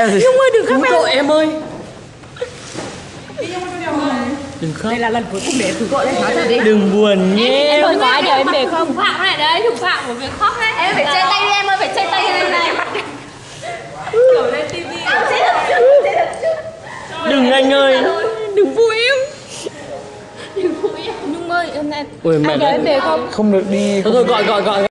Nhung ơi đừng khóc em. Tội em ơi. Đừng khóc. Đây là lần cuối cùng để thử gọi lên nói thật đi. Đừng buồn nhé. Em ơi có ai nhờ em về không? Thủ phạm này đấy, thủ phạm của việc khóc đấy. Em phải che tay đi em ơi, phải che tay lên này. Kiểu lên tivi. Đừng anh ơi. Đừng vui em. Đừng vui em. Nhung ơi, hôm nay Ôi ai mẹ nhờ em về không? không được đi. Thôi gọi.